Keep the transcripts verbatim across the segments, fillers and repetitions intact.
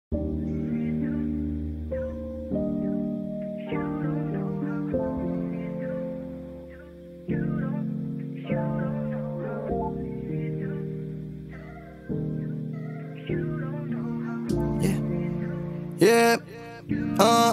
Yeah, uh.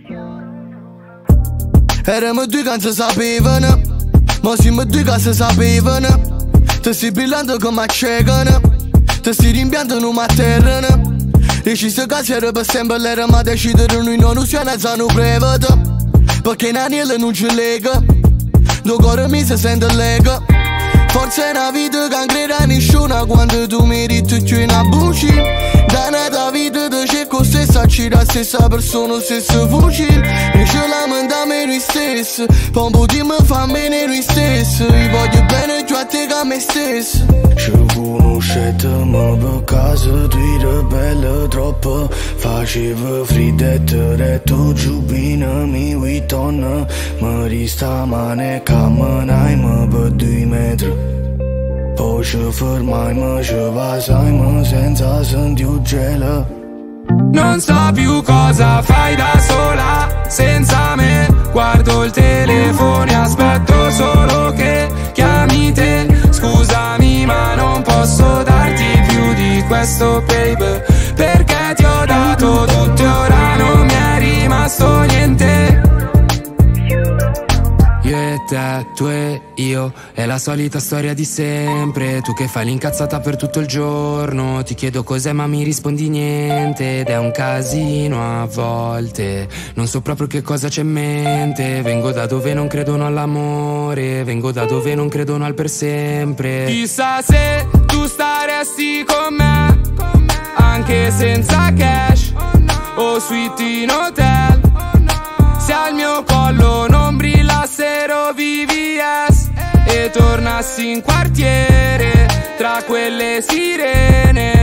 Erano due che non si sapevano, ma siamo due che si sapevano. Ti stai brillando come accecano, ti stai rimpiantando ma terreno. Decise che era per sempre l'era ma decidere noi non usiamo a zano breveto. Perché in anello non ci lega, due cuore mi si sente lega. Forse è una vita che non crede a nessuno quando tu meriti più una buccia. Da una vita ti cerco stessa, ci la stessa persona, stessa voce. E ce la mandiamo noi stessi, poi un po' di me fa bene noi stessi. Io voglio bene più a te che a me stesso. Ci conoscetemo per caso, tu eri bella troppo. Facevo fridette, retto giù binami, uitonna. Mi resta mane, camminai per due metri. Poi ci fermai, ci passai senza sentire gelo. Non so più cosa fai da sola senza me. Guardo il telefono e aspetto solo che chiami te. Scusami ma non posso darti più di questo baby, perché ti ho dato tutto e ora non mi è rimasto niente. Io e te, tu e io, è la solita storia di sempre. Tu che fai l'incazzata per tutto il giorno, ti chiedo cos'è ma mi rispondi niente. Ed è un casino a volte, non so proprio che cosa c'è in mente. Vengo da dove non credono all'amore, vengo da dove non credono al per sempre. Chissà se tu staresti con me, anche senza cash o suite in hotel. Se al mio collo non brillassero V V S e tornassi in quartiere tra quelle sirene.